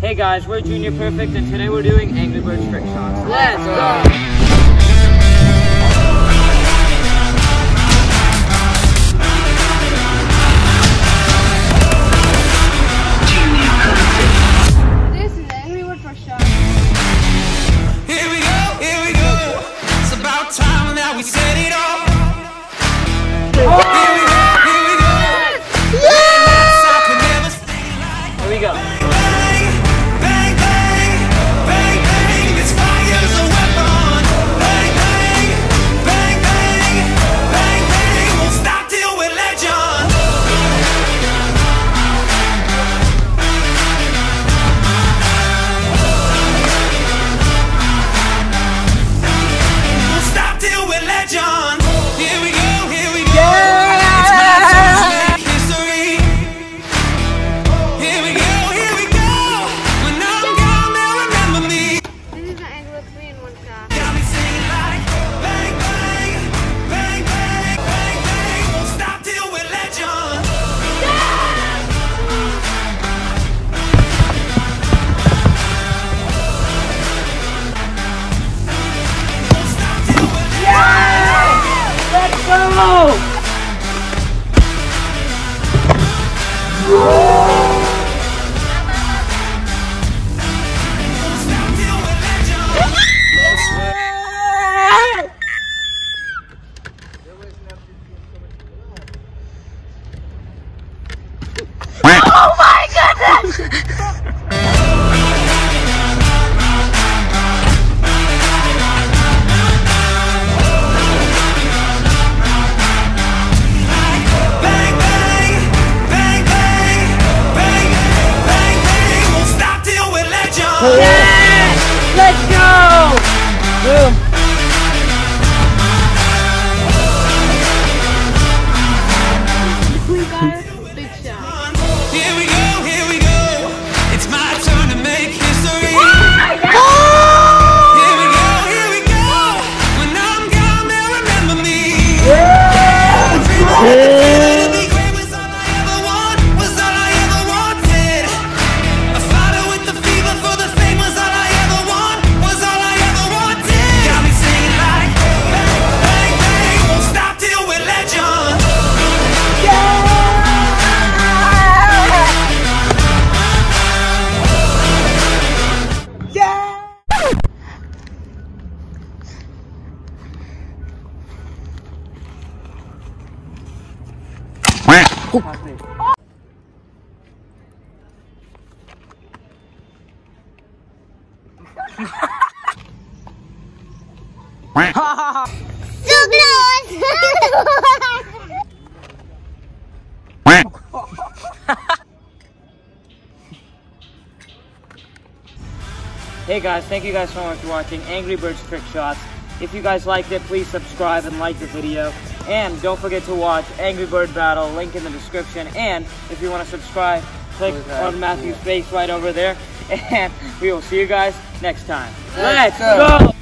Hey guys, we're Junior Perfect and today we're doing Angry Birds trick shots. Let's go! Oh my goodness! Yeah! Let's go! Boom. We got a big shot. Here we go. It's my turn to make history. Here we go. When I'm gone, they'll remember me. To be great was all I ever want, was all I ever wanted. A fighter with the fever for the fame was all I ever want, was all I ever wanted. Got me singing like bang, bang, bang, won't stop till we're legends. So close! Hey guys, thank you guys so much for watching Angry Birds Trick Shots. If you guys liked it, please subscribe and like the video. And don't forget to watch Angry Bird Battle, link in the description. And if you want to subscribe, click on Matthew's face right over there. And we will see you guys next time. Let's go!